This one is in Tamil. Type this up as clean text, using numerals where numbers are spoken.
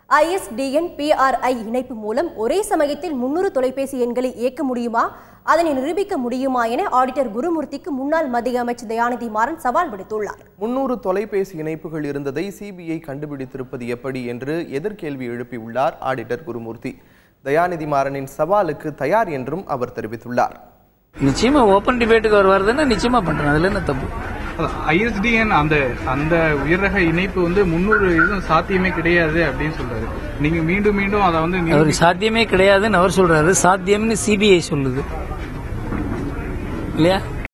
ISDN PRI இணைப்பு மூலம் ஒரே சமயத்தில் 300 தொலைபேசி எண்களை இயக்க முடியுமா, அதனை நிரூபிக்க முடியுமா என ஆடிட்டர் குருமூர்த்திக்கு முன்னாள் மத்திய அமைச்சர் தயாநிதி மாறன் சவால் விடுத்துள்ளார். 300 தொலைபேசி இணைப்புகள் இருந்ததை சிபிஐ கண்டுபிடித்திருப்பது எப்படி என்று எதிர்கேள்வி எழுப்பியுள்ளார் ஆடிட்டர் குருமூர்த்தி. தயாநிதி மாறனின் சவாலுக்கு தயார் என்றும் அவர் தெரிவித்துள்ளார். நிச்சயமா ஓபன் டிபேட்டுக்கு வருவாருன்னா நிச்சயமா பண்றேன், அதுல என்ன தப்பு? ISDN அந்த உயர்ரக இணைப்பு 300 இதுவும் சாத்தியமே கிடையாது அப்படின்னு சொல்றாரு. நீங்க மீண்டும் மீண்டும் அதை அவர் சாத்தியமே கிடையாதுன்னு அவர் சொல்றாரு. சாத்தியம்னு சிபிஐ சொல்லுது இல்லையா?